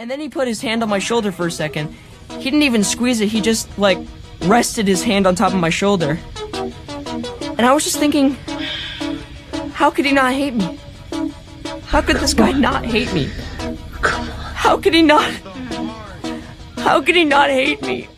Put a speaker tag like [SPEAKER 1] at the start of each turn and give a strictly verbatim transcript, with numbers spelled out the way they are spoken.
[SPEAKER 1] And then he put his hand on my shoulder for a second. He didn't even squeeze it, he just, like, rested his hand on top of my shoulder. And I was just thinking, how could he not hate me? How could this guy not hate me? How could he not? How could he not hate me?